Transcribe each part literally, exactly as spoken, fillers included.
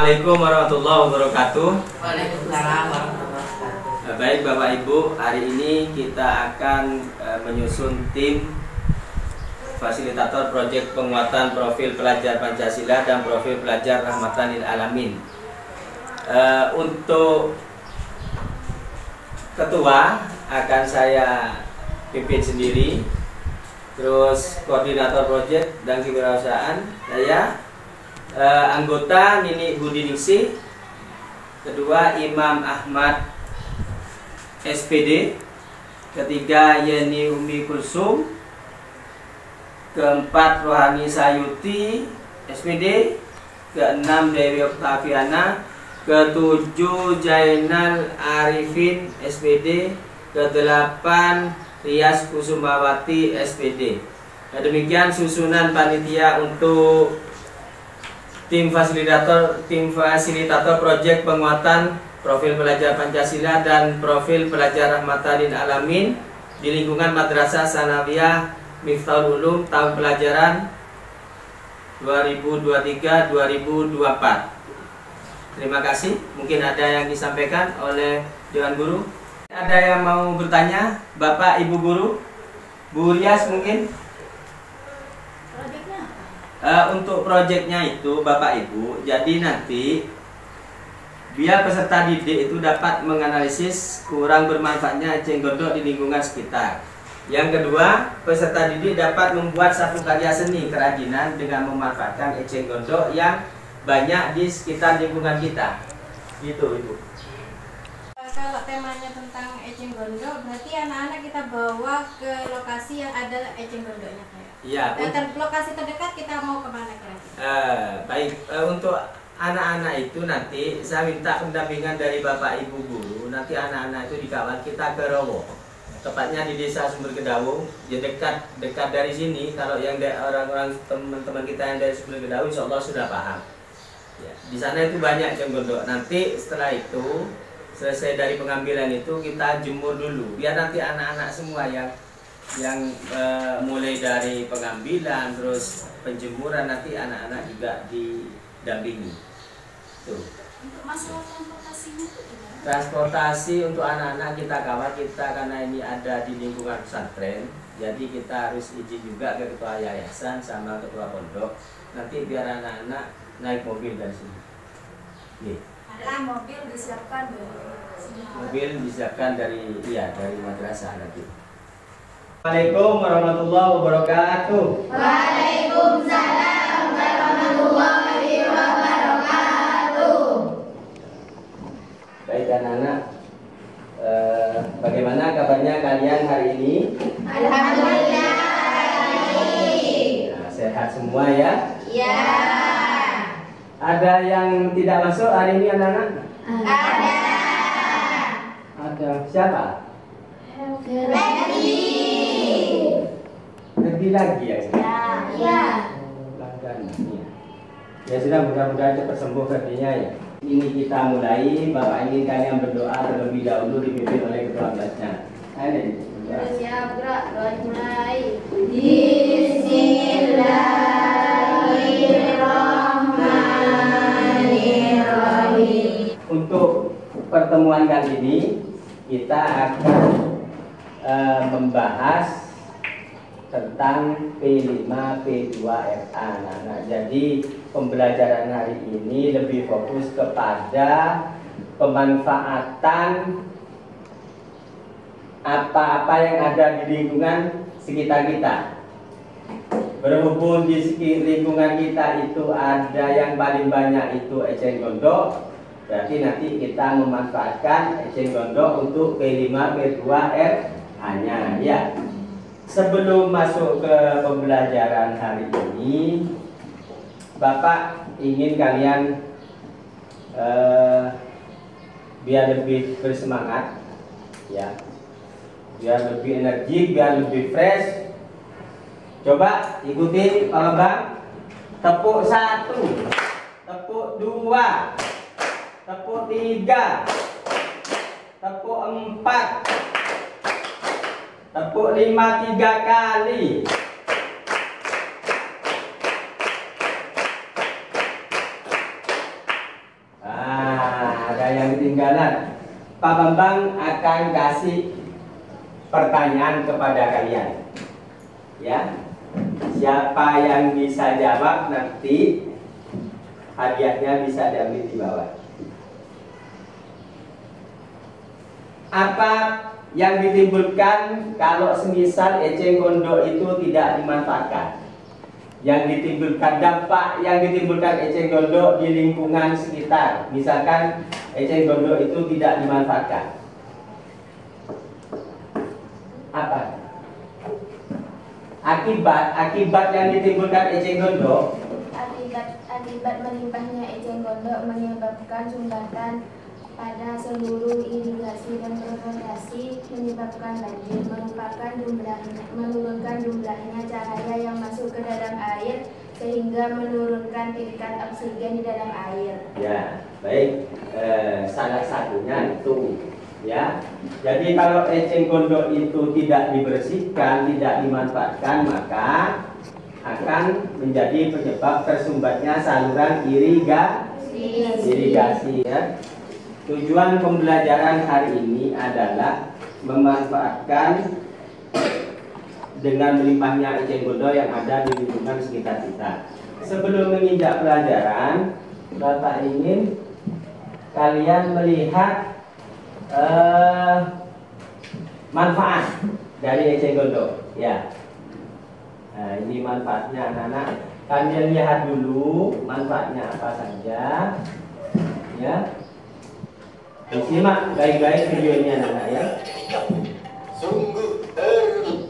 Assalamualaikum warahmatullahi wabarakatuh. Waalaikumsalam warahmatullahi wabarakatuh. Baik Bapak Ibu, hari ini kita akan e, menyusun tim fasilitator proyek penguatan profil pelajar Pancasila dan profil pelajar Rahmatan lil Alamin. E, untuk ketua akan saya pimpin sendiri, terus koordinator proyek dan kewirausahaan saya. Uh, anggota Nini Budi Ningsih, kedua Imam Ahmad S P D, ketiga Yeni Umi Kulsum, keempat Rohani Sayuti S P D, keenam Dewi Oktaviana, ketujuh Jainal Arifin S P D, kedelapan Rias Kusumawati S P D. Nah, demikian susunan panitia untuk tim fasilitator tim fasilitator proyek penguatan profil pelajar Pancasila dan profil pelajar Rahmatan lil Alamin di lingkungan Madrasah Sanawiyah Miftahul Ulum tahun pelajaran dua ribu dua puluh tiga dua ribu dua puluh empat. Terima kasih. Mungkin ada yang disampaikan oleh Dewan Guru. Ada yang mau bertanya, Bapak Ibu Guru? Bu Rias mungkin? Uh, untuk proyeknya itu Bapak Ibu, jadi nanti biar peserta didik itu dapat menganalisis kurang bermanfaatnya eceng gondok di lingkungan sekitar. Yang kedua, peserta didik dapat membuat satu karya seni kerajinan dengan memanfaatkan eceng gondok yang banyak di sekitar lingkungan kita. Gitu Ibu. Kalau temanya tentang eceng gondok, berarti anak-anak kita bawa ke lokasi yang ada eceng gondoknya. Iya. Dan lokasi terdekat kita mau kemana kira-kira? Uh, baik, uh, untuk anak-anak itu nanti saya minta pendampingan dari Bapak Ibu Guru. Nanti anak-anak itu dikawal kita ke Rowo, tepatnya di Desa Sumber Kedawung. Ya dekat dekat dari sini. Kalau yang orang-orang teman-teman kita yang dari Sumber Kedawung, Insya Allah sudah paham. Ya, di sana itu banyak eceng gondok. Nanti setelah itu selesai dari pengambilan itu kita jemur dulu. Biar nanti anak-anak semua yang yang e, mulai dari pengambilan terus penjemuran nanti anak-anak juga didampingi. Tuh. Untuk masalah transportasinya itu gimana? Transportasi untuk anak-anak kita kawal kita karena ini ada di lingkungan pesantren, jadi kita harus izin juga ke ketua yayasan sama ketua pondok. Nanti biar anak-anak naik mobil dari sini. Nih. Ada mobil disiapkan dari sini. Mobil disiapkan dari iya dari madrasah nanti. Assalamualaikum warahmatullahi wabarakatuh. Waalaikumsalam warahmatullahi wabarakatuh. Baik anak-anak, eh, bagaimana kabarnya kalian hari ini? Alhamdulillah. Nah, sehat semua ya? Ya. Ada yang tidak masuk hari ini anak-anak? Ada. Ada siapa? Lagi. Lebih lagi ya? Ya. Langganan ya. Ya sudah, mudah-mudahan cepat sembuh kerjanya ya. Ini kita mulai. Bapak ingin kalian berdoa terlebih dahulu dipimpin oleh ketua kelasnya. Ayo. Siap gerak, mulai. Bismillahirrahmanirrahim. Untuk pertemuan kali ini kita akan uh, membahas tentang P lima P dua R A. Nah, nah, jadi pembelajaran hari ini lebih fokus kepada pemanfaatan apa-apa yang ada di lingkungan sekitar kita. Berhubung di lingkungan kita itu ada yang paling banyak itu eceng gondok, berarti nanti kita memanfaatkan eceng gondok untuk P lima P dua R A-nya ya. Sebelum masuk ke pembelajaran hari ini, Bapak ingin kalian uh, biar lebih bersemangat ya, biar lebih energi, biar lebih fresh. Coba ikuti Pak Bambang. Tepuk satu, tepuk dua, tepuk tiga, tepuk empat, tepuk lima tiga kali. Pak Bambang akan kasih pertanyaan kepada kalian. Ya, siapa yang bisa jawab nanti hadiahnya bisa diambil di bawah. Apa yang ditimbulkan kalau semisal eceng gondok itu tidak dimanfaatkan? Yang ditimbulkan dampak yang ditimbulkan eceng gondok di lingkungan sekitar. Misalkan eceng gondok itu tidak dimanfaatkan. Apa? Akibat akibat yang ditimbulkan eceng gondok. Akibat akibat melimpahnya eceng gondok menyebabkan sumbatan pada seluruh irigasi dan irigasi, menyebabkan banjir, merupakan jumlahnya, menurunkan jumlahnya cahaya yang masuk ke dalam air sehingga menurunkan tingkat oksigen di dalam air. Ya, baik. Eh, salah satunya itu, ya. Jadi kalau eceng gondok itu tidak dibersihkan, tidak dimanfaatkan, maka akan menjadi penyebab tersumbatnya saluran irigasi. Irigasi, ya. Tujuan pembelajaran hari ini adalah memanfaatkan dengan melimpahnya eceng gondok yang ada di lingkungan sekitar kita. Sebelum menginjak pelajaran, Bapak ingin kalian melihat eh, manfaat dari eceng gondok. Ya, nah, ini manfaatnya anak-anak. Kalian lihat dulu manfaatnya apa saja. Ya. Simak baik-baik videonya anak-anak ya. Sungguh teruk.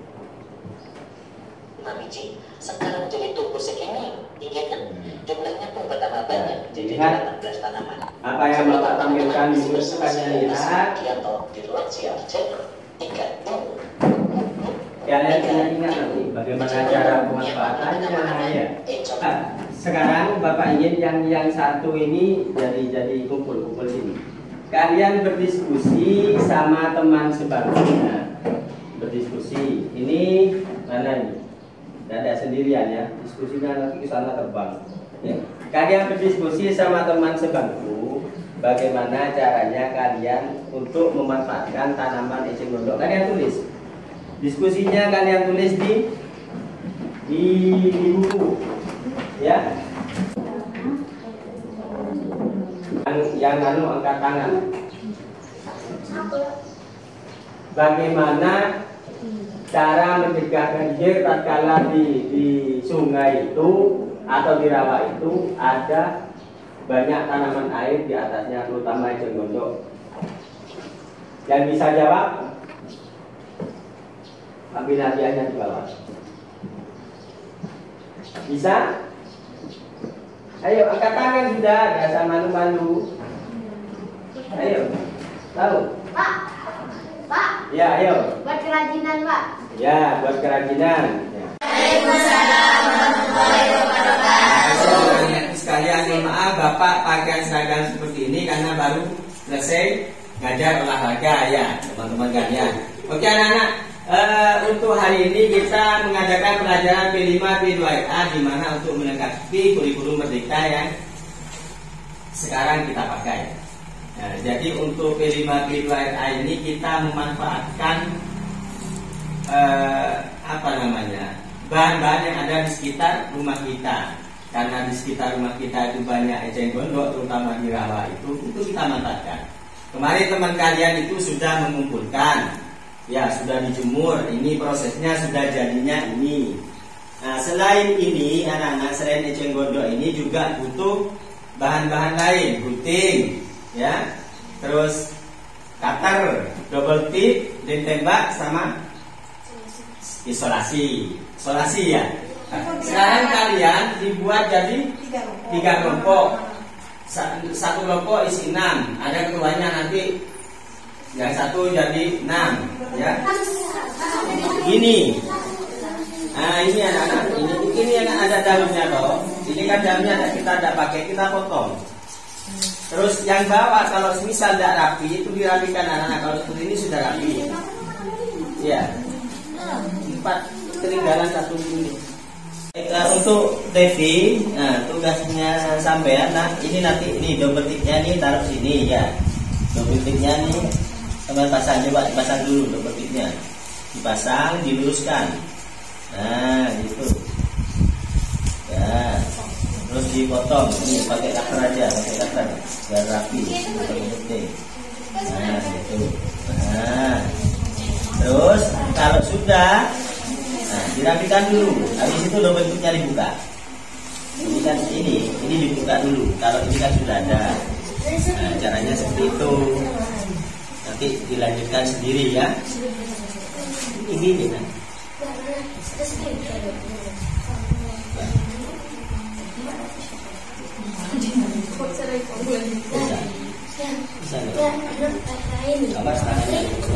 Mamici, sekarang jadi tumbuh segini, iya kan? Jumlahnya pun bertambah banyak, jadi delapan belas tanaman. Apa yang Bapak tampilkan di video kalian lihat. Di ruang siap cek, tiga tumbuh. Kalian ingat nanti bagaimana cara pemanfaatannya ya. Nah, sekarang Bapak ingin yang yang satu ini jadi jadi kumpul-kumpul sini. Kalian berdiskusi sama teman sebangkunya. Berdiskusi. Ini mana ini? Tidak ada sendirian ya. Diskusinya nanti ke sana terbang. Ya. Kalian berdiskusi sama teman sebangku. Bagaimana caranya kalian untuk memanfaatkan tanaman eceng gondok? Kalian tulis. Diskusinya kalian tulis di di, di buku. Ya. Yang, yang anu angkat tangan. Bagaimana cara mencegah banjir tatkala di, di sungai itu atau di rawa itu ada banyak tanaman air di atasnya, terutama eceng gondok. Yang bisa jawab, ambil hadiahnya di bawah. Bisa? Ayo angkat tangan sudah, gak usah malu-malu. Ayo, tahu? Pak, Pak. Ya, ayo. Buat kerajinan, Pak. Ya, buat kerajinan. Ya. Waalaikumsalam warahmatullahi wabarakatuh. Sekalian mohon maaf, Bapak pakaian seragam seperti ini karena baru selesai ngajar olahraga ya, teman-teman kalian. Oke anak-anak. Uh, untuk hari ini kita mengadakan pelajaran P lima P dua R A di mana untuk melengkapi kurikulum merdeka yang sekarang kita pakai. Nah, jadi untuk P lima P dua R A ini kita memanfaatkan uh, apa namanya bahan-bahan yang ada di sekitar rumah kita. Karena di sekitar rumah kita itu banyak eceng gondok, terutama di rawa itu, itu kita manfaatkan. Kemarin teman kalian itu sudah mengumpulkan. Ya, sudah dijemur. Ini prosesnya sudah jadinya ini. Nah, selain ini anak-anak, selain eceng gondok ini juga butuh bahan-bahan lain, gunting, ya, terus cutter, double tip, dan tembak sama isolasi, isolasi ya. Nah, sekarang kalian dibuat jadi tiga kelompok, satu kelompok isi enam, ada ketuanya nanti. Yang satu jadi enam, ya. Ini, nah ini anak-anak, ini ini yang ada daunnya toh. Ini kan daunnya kita tidak pakai, kita potong. Terus yang bawah kalau misal tidak rapi itu dirapikan anak-anak. Kalau seperti ini sudah rapi, ya. Empat ketinggalan satu ini. Nah, untuk Devi, nah tugasnya sampean, nah ini nanti ini double tipnya ini taruh sini ya. Double ticknya nih teman pasang, coba dipasang dulu double ticknya, dipasang, diluruskan. Nah gitu ya, terus dipotong ini pakai cutter aja, pakai cutter biar rapi. Nah gitu. Nah terus kalau sudah, nah dirapikan dulu, habis itu double ticknya dibuka. Ini kan ini, ini dibuka dulu. Kalau ini kan sudah ada. Nah, caranya seperti itu. Nanti dilanjutkan sendiri ya. Ini ini kan. Bisa. Bisa. Awas tangannya.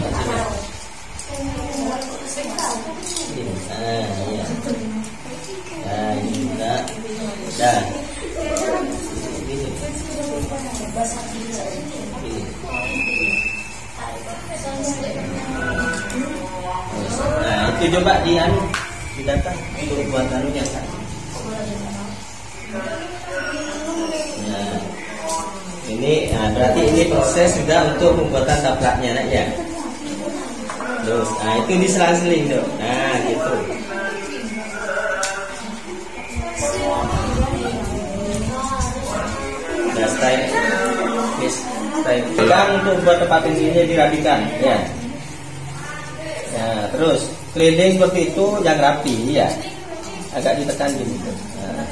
Ini. Ah, iya. Nah, ini juga. Dah. Ini. Ini. Nah, itu coba di anu, di data untuk buat anunya kan. Nah, ini, nah berarti ini proses sudah untuk pembuatan taplaknya, nak ya. Terus, nah itu diselang-seling dong. Nah, gitu. Nah, style, yes, style. Sekarang untuk buat tempat tingginya dirapikan, ya. Nah, terus keliling seperti itu yang rapi, ya. Agak ditekan gitu. Nah.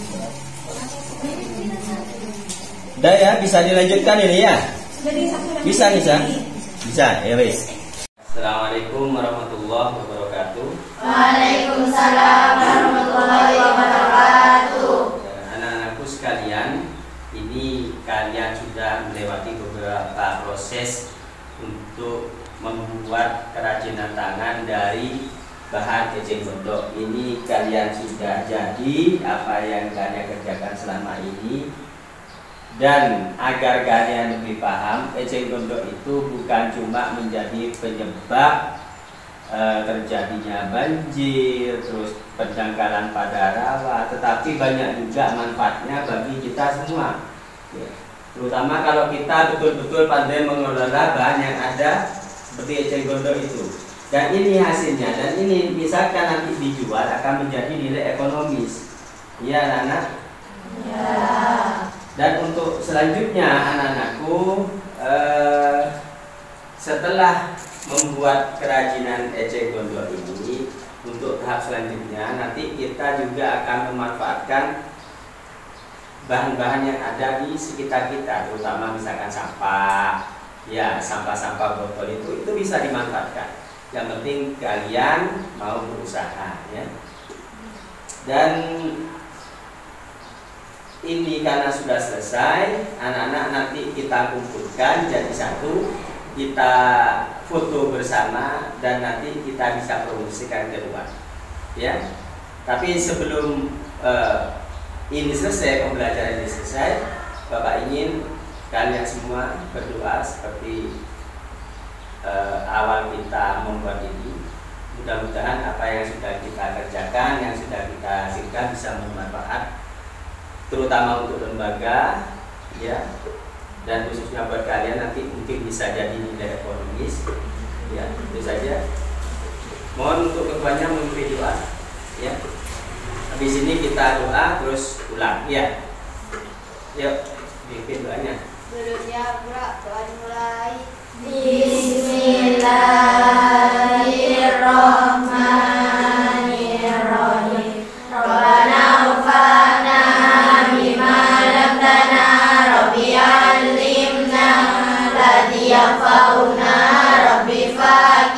Udah ya, bisa dilanjutkan ini ya. Bisa, bisa, bisa, ya wes. Assalamualaikum warahmatullahi wabarakatuh. Waalaikumsalam warahmatullahi wabarakatuh. Anak-anakku sekalian, ini kalian sudah melewati beberapa proses untuk membuat kerajinan tangan dari bahan eceng gondok. Ini kalian sudah jadi apa yang kalian kerjakan selama ini. Dan agar kalian lebih paham, eceng gondok itu bukan cuma menjadi penyebab e, terjadinya banjir, terus pendangkalan pada rawa, tetapi banyak juga manfaatnya bagi kita semua. Ya. Terutama kalau kita betul-betul pandai mengelola bahan yang ada seperti eceng gondok itu. Dan ini hasilnya, dan ini misalkan nanti dijual akan menjadi nilai ekonomis. Iya anak-anak? Ya. Dan untuk selanjutnya anak-anakku, eh, setelah membuat kerajinan eceng gondok ini, untuk tahap selanjutnya nanti kita juga akan memanfaatkan bahan-bahan yang ada di sekitar kita, terutama misalkan sampah, ya sampah-sampah botol itu itu bisa dimanfaatkan. Yang penting kalian mau berusaha, ya. Dan ini karena sudah selesai, anak-anak nanti kita kumpulkan jadi satu, kita foto bersama dan nanti kita bisa promosikan keluar, ya. Tapi sebelum uh, ini selesai, pembelajaran ini selesai, Bapak ingin kalian semua berdoa seperti uh, awal kita membuat ini. Mudah-mudahan apa yang sudah kita kerjakan, yang sudah kita hasilkan bisa bermanfaat, terutama untuk lembaga, ya, dan khususnya buat kalian nanti mungkin bisa jadi nilai ekonomis, ya. Itu saja. Mohon untuk keduanya memberi doa, ya. Habis ini kita doa terus ulang, ya. Yuk, bikin doanya. Berikutnya pula doa dimulai. Bismillahirrahmanirrahim. Rabbana ufa'na bima lamtana, Rabbi alimna ladhi yanfa'una, Rabbi fa'na